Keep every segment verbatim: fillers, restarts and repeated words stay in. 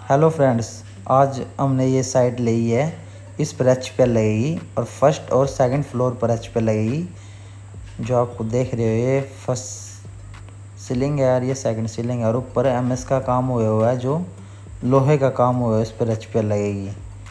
Hello friends, आज हमने ये साइड ली है। इस पर एच पी एल लगेगी और फर्स्ट और सेकंड फ्लोर पर एच पी एल लगेगी। जो आपको देख रहे हो ये फर्स्ट सीलिंग है और ये सेकंड सीलिंग है और ऊपर एम एस का काम हुआ हुआ है, जो लोहे का काम हुआ है, इस पर एच पी एल लगेगी।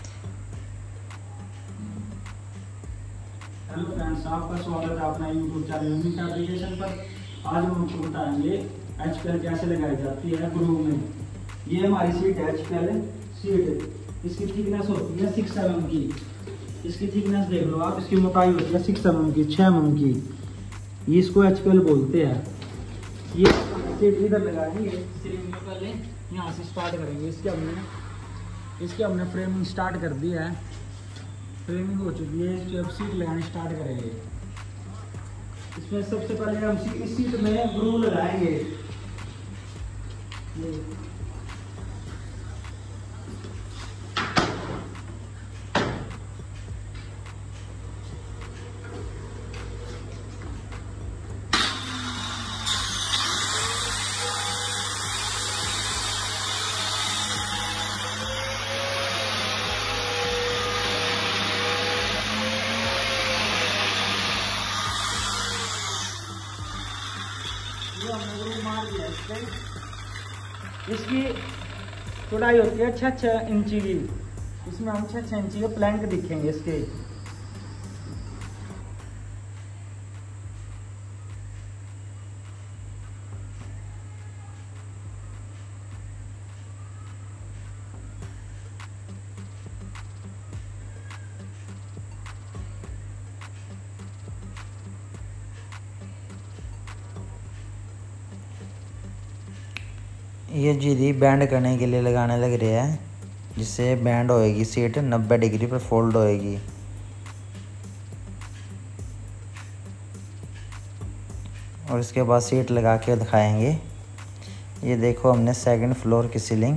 हेलो फ्रेंड्स, आपका स्वागत है अपना यूट्यूब चैनल यूनिक एप्लीकेशन पर। आज हम आपको बताएंगे एच पी एल कैसे लगाई जाती है ग्रूव में। ये हमारी सीट है, एच पी एल सीट। इसकी थिकनेस होती है सिक्स एम एम की। इसकी थिकनेस देख लो आप, इसकी मोटाई होती है सिक्स एम एम की, छः एम एम की। ये इसको एच पी एल बोलते हैं। ये सीट इधर लगाएंगे, सीलिंग में पहले यहाँ से स्टार्ट करेंगे। इसके हमने इसके हमने फ्रेमिंग स्टार्ट कर दी है, फ्रेमिंग हो चुकी है। जब सीट लगानी स्टार्ट करेंगे, इसमें सबसे पहले हम सी, इस सीट में ग्रूव लगाएंगे। मार दिया। इसकी चौड़ाई होती है छः छः इंची की। इसमें हम छः छः इंची के प्लैंक दिखेंगे इसके। ये जीरी बैंड करने के लिए लगाने लग रहे हैं, जिससे बैंड होएगी सीट नब्बे डिग्री पर फोल्ड होएगी। और इसके बाद सीट लगा के दिखाएंगे। ये देखो, हमने सेकंड फ्लोर की सीलिंग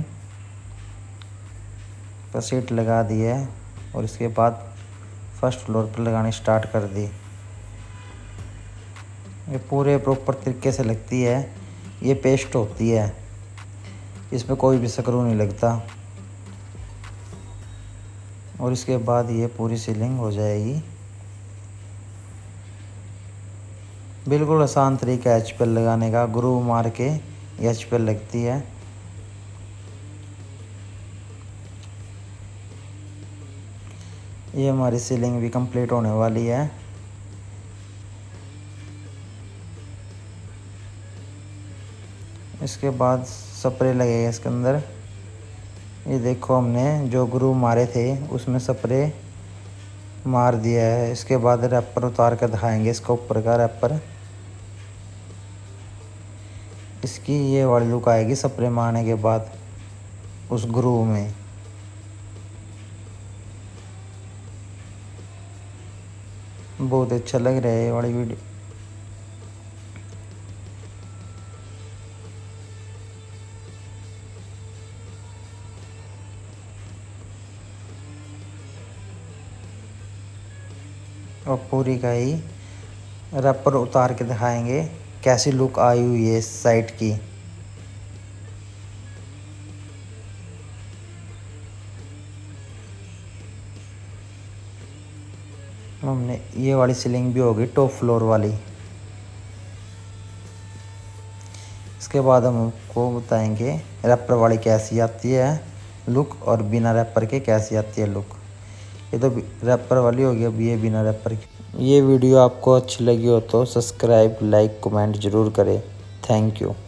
पर सीट लगा दी है और इसके बाद फर्स्ट फ्लोर पर लगानी स्टार्ट कर दी। ये पूरे प्रॉपर तरीके से लगती है। ये पेस्ट होती है, इसमें कोई भी स्क्रू नहीं लगता। और इसके बाद ये पूरी सीलिंग हो जाएगी। बिल्कुल आसान तरीका है एच पी एल लगाने का। ग्रूव मार के ये एच पी एल लगती है। ये हमारी सीलिंग भी कंप्लीट होने वाली है। इसके बाद स्प्रे लगेगा इसके अंदर। ये देखो, हमने जो ग्रूव मारे थे उसमें स्प्रे मार दिया है। इसके बाद रैपर उतार कर दिखाएंगे, इसका ऊपर का रैपर। इसकी ये वाली लुक आएगी स्प्रे मारने के बाद उस ग्रूव में। बहुत अच्छा लग रहा है ये वाली वीडियो। और पूरी का ही रैपर उतार के दिखाएंगे कैसी लुक आई हुई है इस साइड की। हमने ये वाली सीलिंग भी होगी टॉप फ्लोर वाली। इसके बाद हम आपको बताएंगे रैपर वाली कैसी आती है लुक और बिना रैपर के कैसी आती है लुक। ये तो रैपर वाली होगी, अब ये बिना रैपर की। ये वीडियो आपको अच्छी लगी हो तो सब्सक्राइब, लाइक, कमेंट ज़रूर करें। Thank you.